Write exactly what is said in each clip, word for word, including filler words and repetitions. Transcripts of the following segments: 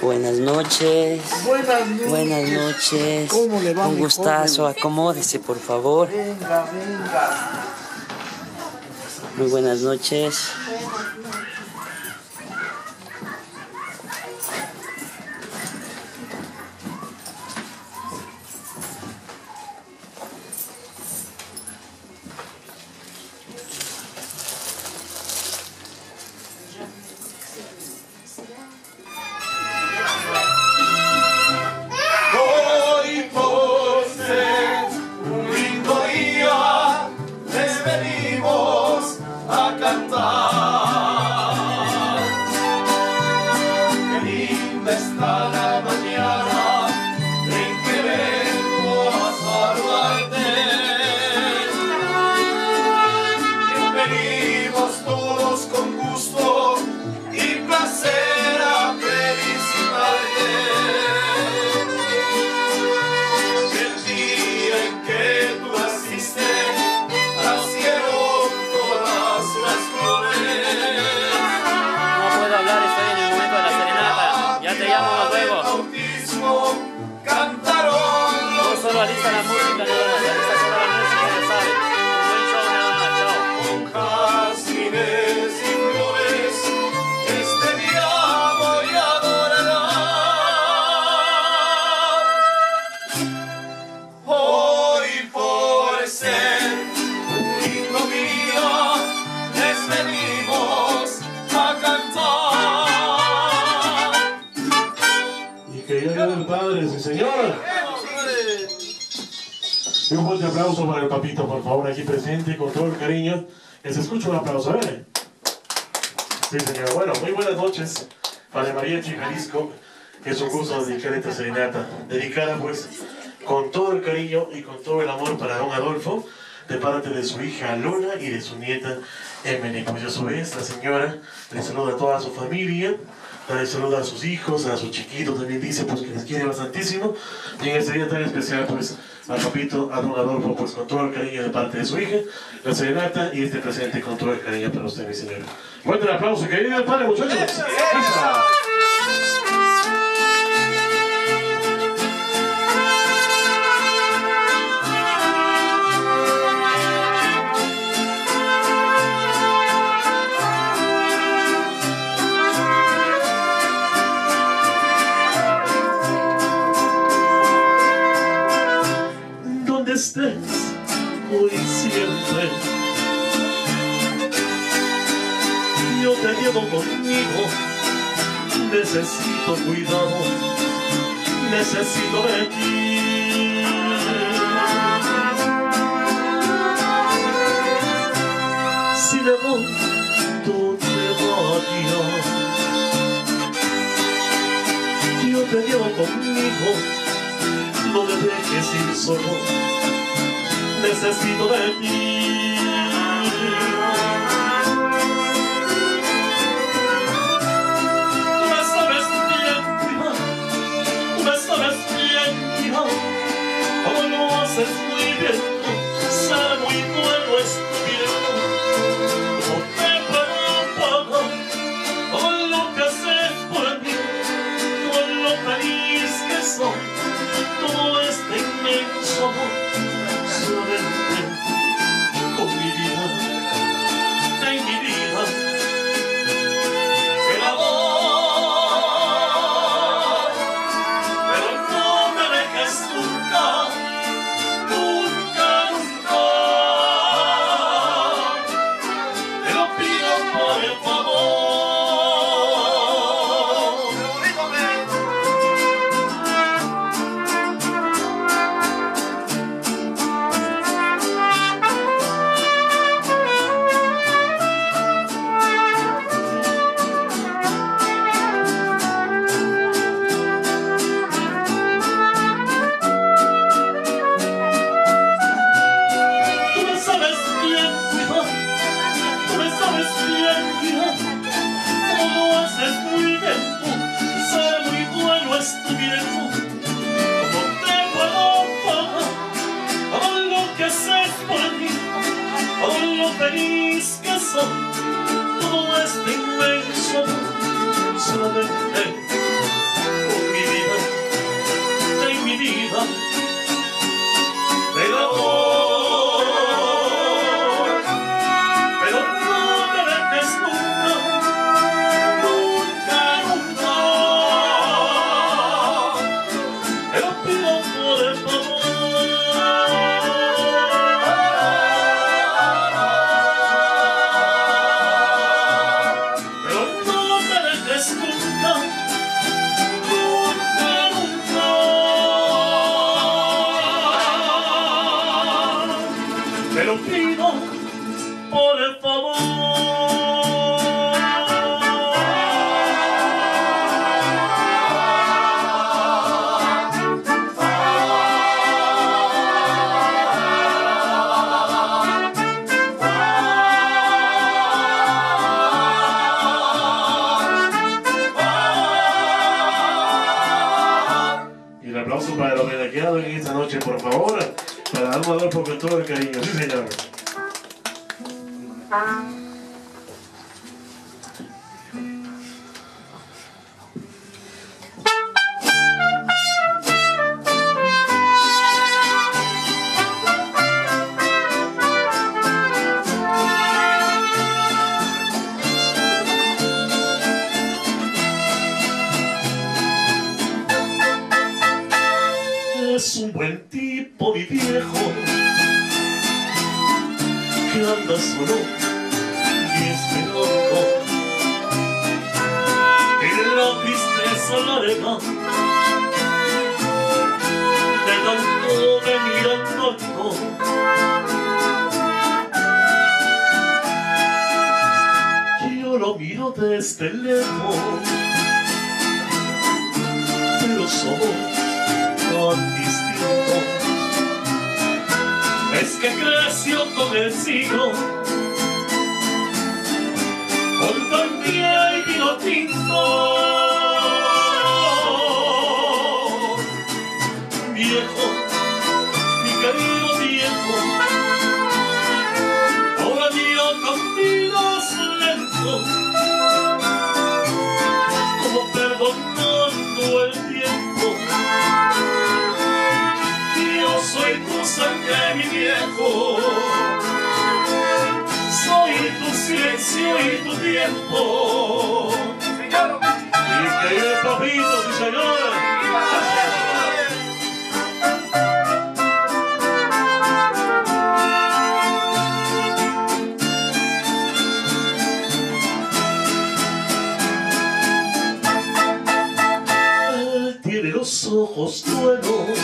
Buenas noches. Buenas noches. Buenas noches. ¿Cómo le va, Un mi gustazo. joven? Acomódese, por favor. Venga, venga. Muy buenas noches. Hoy por ser un lindo día, les venimos a cantar. Qué linda está la mañana en que vengo a saludarte. Venimos todos con gusto y placer a felicitarte. El día en que tú naciste, nacieron todas las flores. No puedo hablar, estoy en el momento de la serenata. Ya te llamo luego. Bautismo cantaron No los solo alista la música, nada más. Alista solo la música, ya sabes. Un buen show, nada más. Chao. con jazmines y flores. Este día voy a adorar. Hoy por ser un lindo día, les venimos a cantar. Y que llegue el Padre, sí señor. Y un fuerte aplauso para el papito, por favor, aquí presente, con todo el cariño. Que se escuche un aplauso, a ver. Sí señor, bueno, muy buenas noches para María Jalisco. Es un gusto dedicar esta serenata, dedicada pues con todo el cariño y con todo el amor para don Adolfo, de parte de su hija Luna y de su nieta Emily. Pues a su vez, la señora le saluda a toda su familia, le saluda a sus hijos, a su chiquito también dice pues que les quiere bastantísimo. Y en este día tan especial pues al papito, a don Adolfo, pues con todo el cariño de parte de su hija, la serenata y este presente con todo el cariño para usted, mi señora. Fuerte el aplauso, que vive el Padre, muchachos. ¡Esa! Donde estés hoy y siempre, yo te llevo conmigo. Necesito cuidado, necesito de ti. Si me voy, tú te vayas, yo te llevo conmigo. No me dejes ir solo, necesito de ti. Tú me sabes bien cuidar, tú me sabes bien cuidar, como lo haces muy bien tú, ser muy bueno es tu bien. No te puedo pagar todo lo que haces por mí, todo lo feliz que soy. Todo este inmenso amor, solamente con mi vida, en mi vida, el amor. Pero no me dejes nunca, nunca, nunca. Te lo pido por favor. Tú me sabes bien cuidar, tú me sabes bien cuidar, como lo haces muy bien tú, ser muy bueno es tu virtud. No te puedo pagar todo lo que haces por mí, todo lo feliz que soy, todo este inmenso amor, solamente te lo pido, por favor. Para el homenajeado en esta noche, por favor, para Alma Adolfo con todo el cariño. Sí, señor. Es un buen tipo, mi viejo, que anda solo y esperando, y la tristeza larga de tanto venir andando. Yo lo miro desde lejos, pero somos tan distintos. Es que creció con el siglo, con tortilla y vino tinto. Viejo, mi querido viejo, ahora día caminas lento, como perdonando el tiempo. Soy tu sangre, mi viejo, soy tu silencio y tu tiempo. Señor. Y que el papito, sí señor. Él tiene los ojos buenos,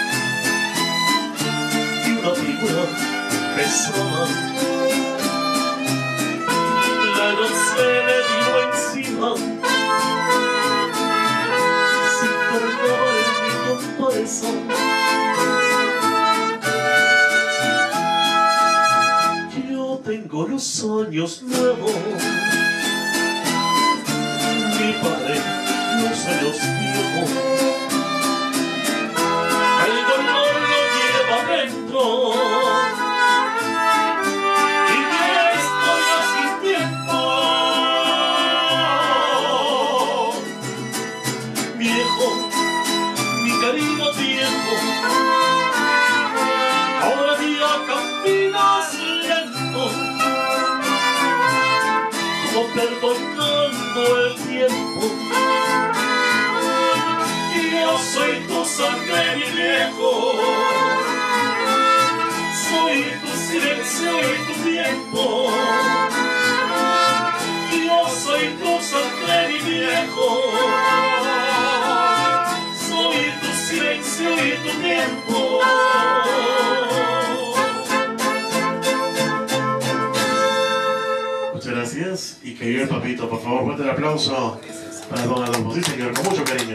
pesada, la noche se le vino encima, sin carnaval ni comparación. Yo tengo los años nuevos, mi padre los años viejos. El dolor lo lleva dentro, perdonando el tiempo. Y yo soy tu sangre, mi viejo, soy tu silencio y tu tiempo. Y yo soy tu sangre, mi viejo, soy tu silencio y tu tiempo. Muchas gracias y que viva el papito. Por favor, fuerte el aplauso para don Adolfo. Sí, señor, con mucho cariño.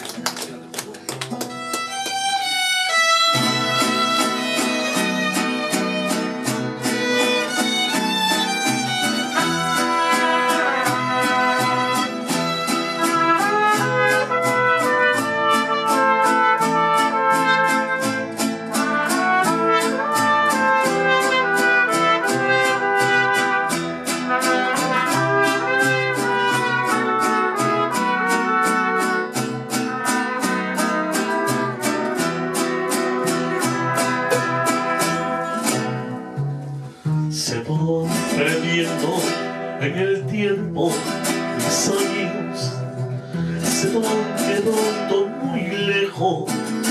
Perdiendo en el tiempo mis años, se van quedando muy lejos.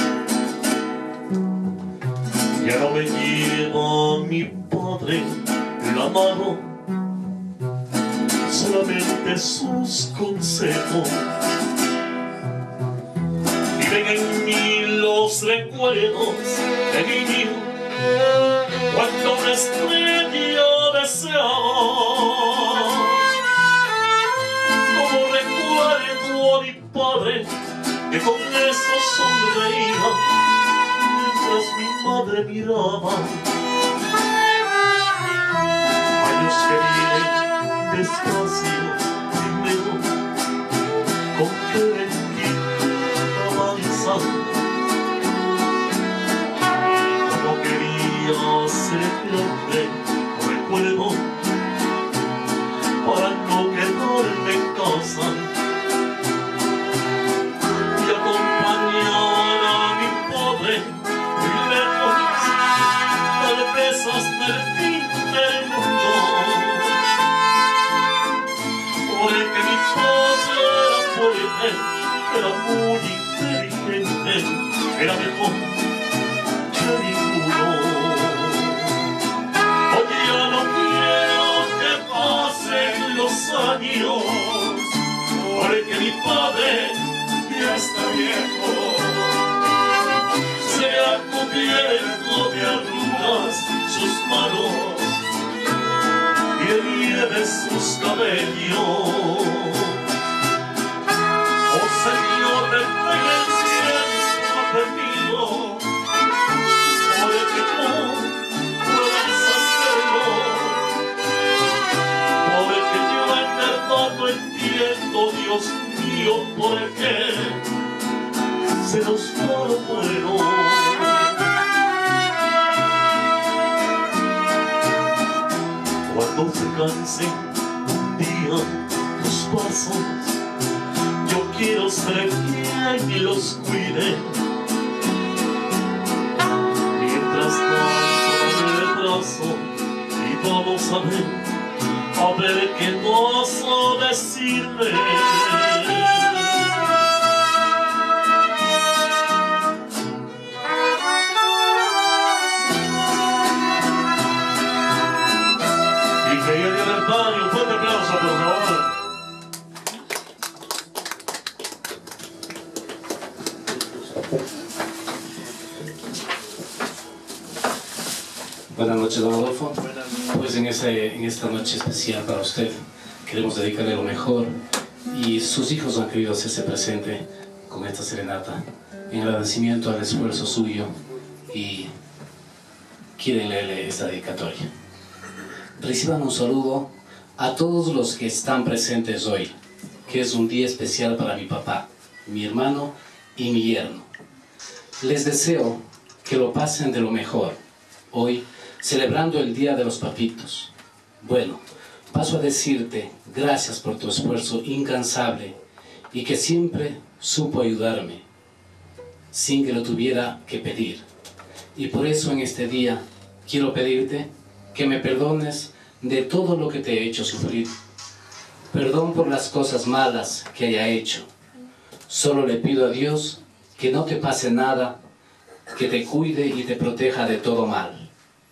Ya no me lleva mi padre la mano, solamente sus consejos. Viven en mí los recuerdos de niño, cuando me estrella deseaba, como recuerdo a mi padre que con eso sonreía mientras mi madre miraba. Años que vienen despacio, primero con que avanzan. Como quería ser grande, recuerdo, para no quedarme en casa y acompañar a mi padre muy lejos, tal vez hasta el fin del mundo. Porque mi padre era fuerte, era muy inteligente, era mejor que ninguno. Hoy ya no quiero que pasen los años, porque mi padre ya está viejo, se ha cubierto de arrugas sus manos y el nieve sus cabellos. Oh Señor, detén el tiempo perdido, porque tú puedes hacerlo, porque yo en verdad no entiendo, Dios mío, por qué se nos va lo bueno. Cuando se cansen un día tus pasos, yo quiero ser quien los cuide. Mientras tanto me retraso y vamos a ver, a ver qué vas a decirme. Un fuerte aplauso, por favor. Buenas noches, don Adolfo. Pues en, ese, en esta noche especial para usted queremos dedicarle lo mejor y sus hijos han querido hacerse presente con esta serenata en agradecimiento al esfuerzo suyo y quieren leerle esta dedicatoria. Reciban un saludo a todos los que están presentes hoy, que es un día especial para mi papá, mi hermano y mi yerno. Les deseo que lo pasen de lo mejor, hoy celebrando el Día de los Papitos. Bueno, paso a decirte gracias por tu esfuerzo incansable y que siempre supo ayudarme, sin que lo tuviera que pedir. Y por eso en este día quiero pedirte que me perdones de todo lo que te he hecho sufrir. Perdón por las cosas malas que haya hecho. Solo le pido a Dios que no te pase nada, que te cuide y te proteja de todo mal.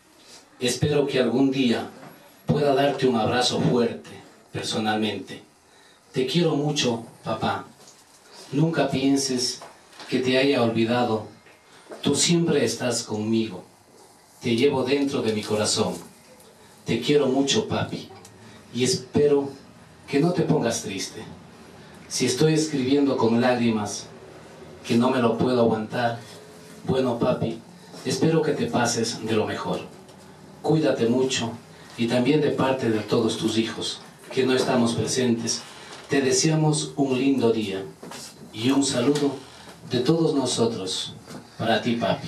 Espero que algún día pueda darte un abrazo fuerte, personalmente. Te quiero mucho, papá. Nunca pienses que te haya olvidado. Tú siempre estás conmigo. Te llevo dentro de mi corazón. Te quiero mucho, papi, y espero que no te pongas triste. Si estoy escribiendo con lágrimas, que no me lo puedo aguantar, bueno, papi, espero que te pases de lo mejor. Cuídate mucho, y también de parte de todos tus hijos, que no estamos presentes, te deseamos un lindo día, y un saludo de todos nosotros, para ti, papi,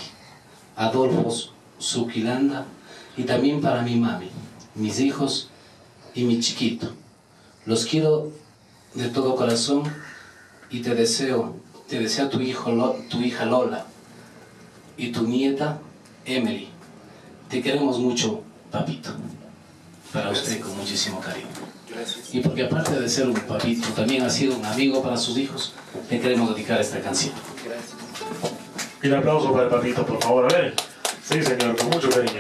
Adolfo Zuquilanda, y también para mi mami, mis hijos y mi chiquito. Los quiero de todo corazón y te deseo, te desea tu, hijo, tu hija Lola y tu nieta Emily. Te queremos mucho, papito. Para usted con muchísimo cariño. Y porque aparte de ser un papito, también ha sido un amigo para sus hijos, le queremos dedicar esta canción. Y un aplauso para el papito, por favor, a ver. Sí, señor, con mucho cariño.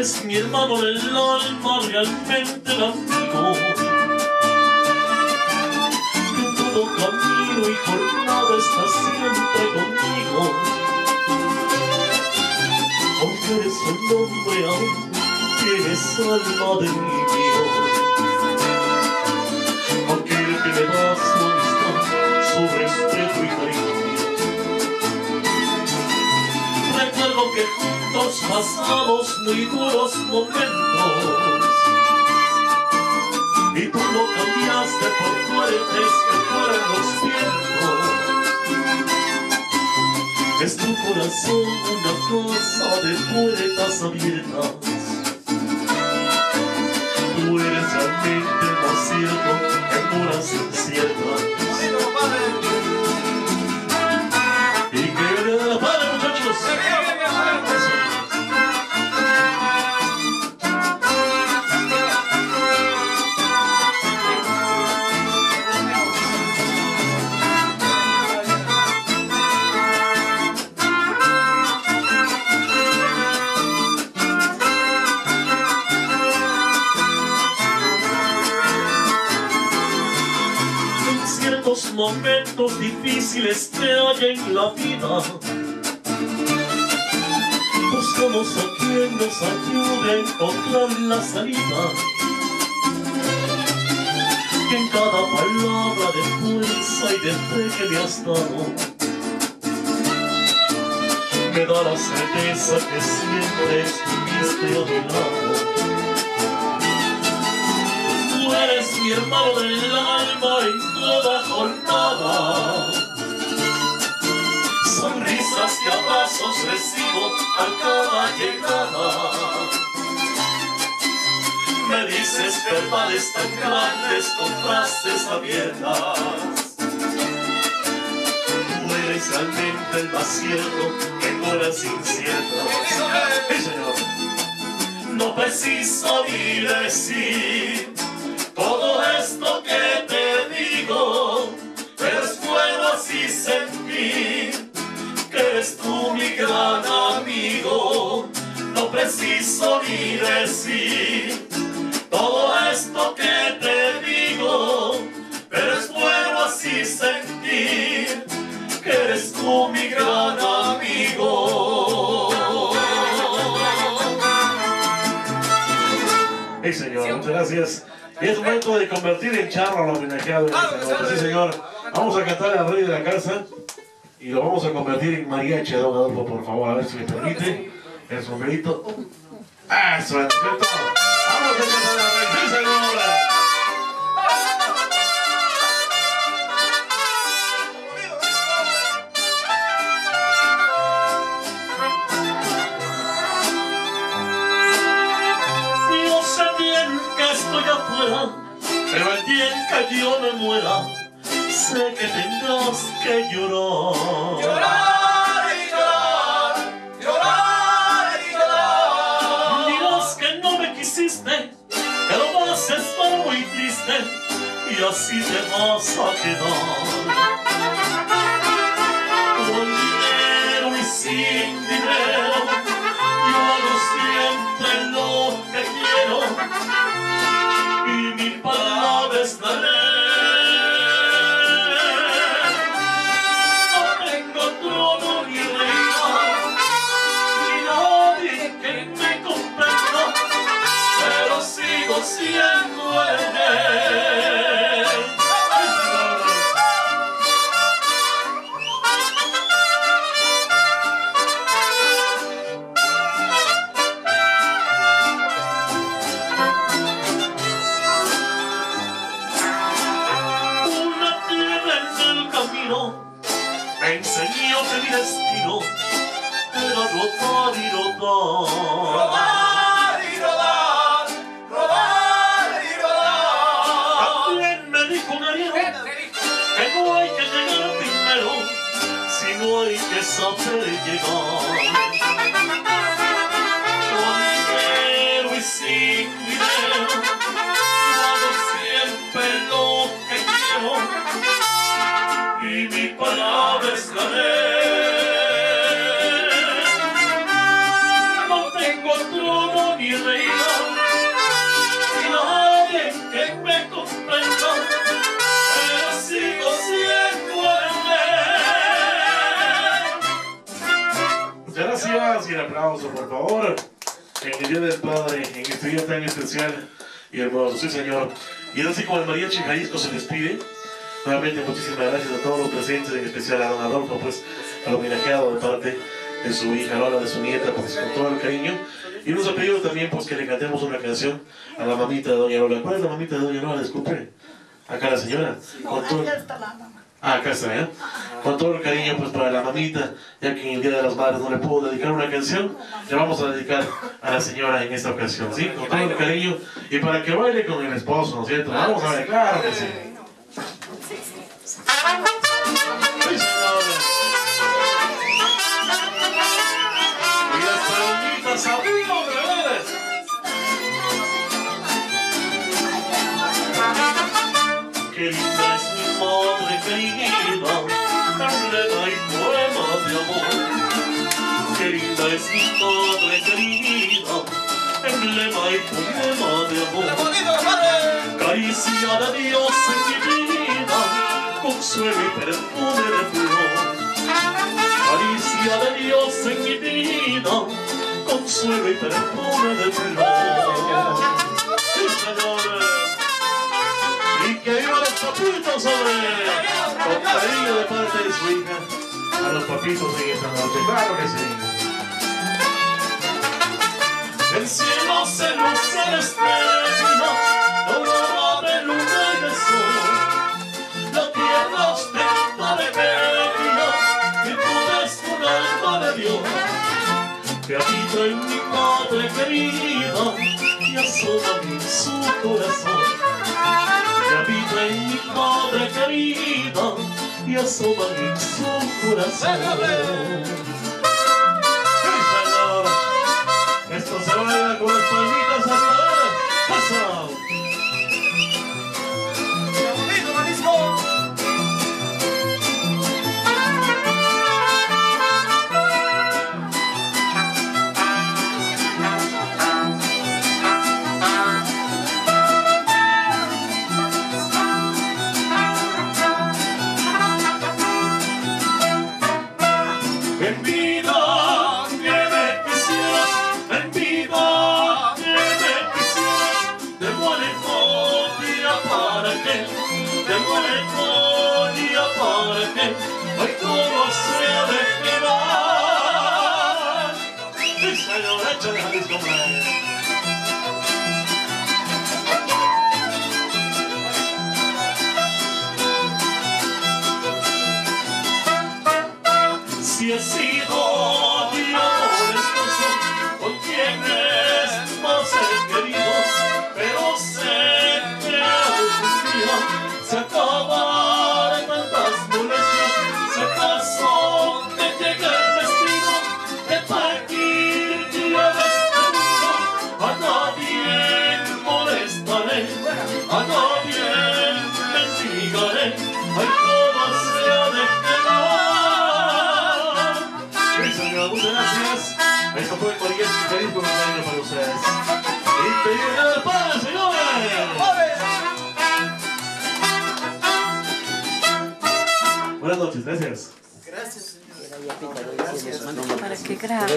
eres mi hermano del alma, realmente el amigo. En todo camino y jornada estás siempre conmigo. Aunque eres un hombre aún, tienes alma de niño. Aquel que me da su amistad, su respeto y cariño. Recuerdo que juntos pasamos muy duros momentos y tú lo cambiaste por fuertes que fueron los vientos. Es tu corazón una casa de puertas abiertas. Tú eres realmente el más cierto en horas inciertas. Y que viene de la padre, muchachos. Momentos difíciles que hay en la vida, buscamos a quien nos ayude a encontrar la salida. Que en cada palabra de fuerza y de fe que me has dado, me da la certeza que siempre estuviste a mi lado. Tú eres mi hermano del alma en toda jornada. Sonrisas y abrazos recibo a cada llegada. Me dices verdades tan grandes con frases abiertas. Tú eres realmente el más cierto en horas inciertas. Sí, señor. No preciso ni decir todo esto que te digo, pero es bueno así sentir que eres tú mi gran amigo. No preciso ni decir todo esto que te digo, pero es bueno así sentir que eres tú mi gran amigo. Sí, señor, muchas gracias. Y es momento de convertir en charro al homenajeado en esta noche. Sí, señor. Vamos a cantar al rey de la casa y lo vamos a convertir en mariachi, don Adolfo, por favor, a ver si me permite. El sombrerito. ¡Ah, eso es cierto! ¡Vamos a cantar al rey! ¡Sí, señora! Pero el día en que yo me muera, sé que tendrás que llorar. Llorar y llorar, llorar y llorar. Dirás que no me quisiste, que lo más es malo y triste, y así te vas a quedar. Con dinero y sin dinero, yo hago siempre lo que quiero. Y mi palabra es la ley. No tengo trono ni reina, ni nadie que me comprenda, pero sigo siendo el rey. Me enseñó que mi destino era rodar y rodar. Rodar y rodar, rodar y rodar. trono ni reina, y nadie que me comprenda, pero sigo siendo el rey. Muchas gracias y el aplauso, por favor. En el Día del Padre, en este día tan especial y hermoso, sí señor. Y es así como el mariachi Jalisco se despide. Nuevamente muchísimas gracias a todos los presentes, en especial a don Adolfo, pues al homenajeado de parte de su hija Lola, de su nieta, pues con todo el cariño. Y nos ha pedido también pues que le cantemos una canción a la mamita de doña Lola. ¿Cuál es la mamita de doña Lola? Disculpe. Acá la señora. Con todo... Ah, acá está, ¿eh? Con todo el cariño pues para la mamita, ya que en el Día de las Madres no le puedo dedicar una canción, le vamos a dedicar a la señora en esta ocasión, ¿sí? Con todo el cariño y para que baile con el esposo, ¿no es cierto? Vamos a ver, claro que sí. ¡Sí, señora! Y las palmitas arriba, bebés. Qué linda es mi madre querida, emblema y poema de amor. Qué linda es mi madre querida, emblema y poema de amor. Caricia de Dios en mi vida, consuelo y perfume de flor. Caricia de Dios en mi vida, consuelo y perfume de flor. Sí, señores. Y que viva los papitos, hombre, con cariño de parte de su hija A los papitos en esta noche, claro que sí. el cielo se luce de estrellas, dorada de luna y de sol. La tierra ostenta de bella, virtudes con alma de Dios. Que habita en mi madre querida y asoma en su corazón. Que habita en mi madre querida y asoma en su corazón. Sí, señor. Esto se baila con las palmitas arriba. ¡Pasa! En vida que me quisieras, en vida que me quisieras, de melancolía para qué, de melancolía para qué, hoy todo se ha de quedar. Sí, señor, échale Jalisco, hombre. Si he sido yo molestoso con quienes más he querido, pero sé que algún día se acabarán tantas molestias. Si acaso me llega el destino de partir yo de este mundo, a nadie molestaré, a nadie mendigaré, ay, todo se ha de quedar. Sí, señor, muchas gracias. Esto fue el mariachi Jalisco con cariño para ustedes. Y te viene del Padre, señores. Buenas noches, gracias. ¿Para qué gracias?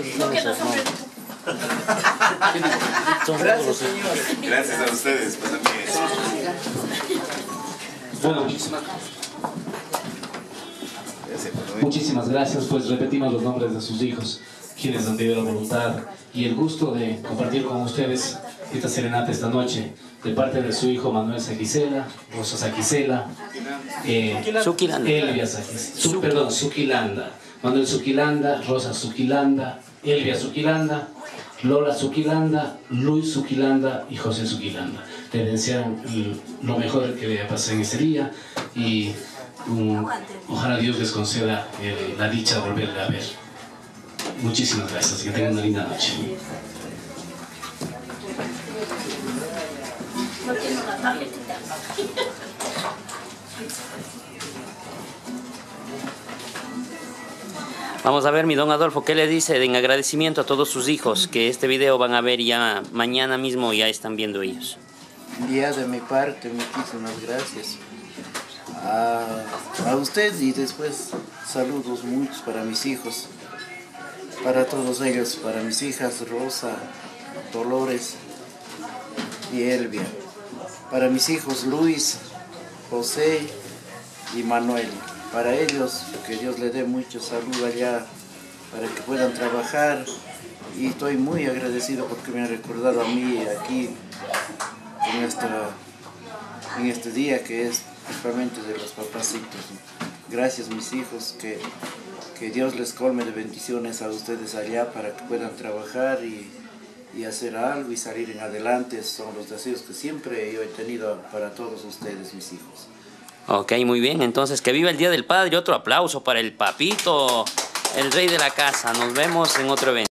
Gracias, señor. Gracias a ustedes, pues a mí es. Bueno, muchísimas Muchísimas gracias, pues repetimos los nombres de sus hijos, quienes han tenido la voluntad y el gusto de compartir con ustedes esta serenata esta noche, de parte de su hijo Manuel Saquicela, Rosa Saquicela, eh, Elvia Saquicela, su, perdón, Suquilanda, Manuel Suquilanda, Rosa Suquilanda, Elvia Suquilanda, Lola Suquilanda, Luis Suquilanda y José Suquilanda. Te desean lo mejor que le pase en ese día y Um, ojalá Dios les conceda eh, la dicha de volverle a ver. Muchísimas gracias, que tengan una linda noche. Vamos a ver, mi don Adolfo, ¿qué le dice en agradecimiento a todos sus hijos? Que este video van a ver ya mañana mismo, ya están viendo ellos. Ya de mi parte, muchísimas gracias a, a usted y después saludos muchos para mis hijos, para todos ellos, para mis hijas Rosa, Dolores y Elvia, para mis hijos Luis, José y Manuel. Para ellos, que Dios les dé mucho salud allá, para que puedan trabajar. Y estoy muy agradecido porque me han recordado a mí aquí en, esta, en este día que es principalmente de los papacitos. Gracias mis hijos, que, que Dios les colme de bendiciones a ustedes allá para que puedan trabajar y, y hacer algo y salir en adelante. Son los deseos que siempre yo he tenido para todos ustedes, mis hijos. Ok, muy bien. Entonces, que viva el Día del Padre. Otro aplauso para el papito, el rey de la casa. Nos vemos en otro evento.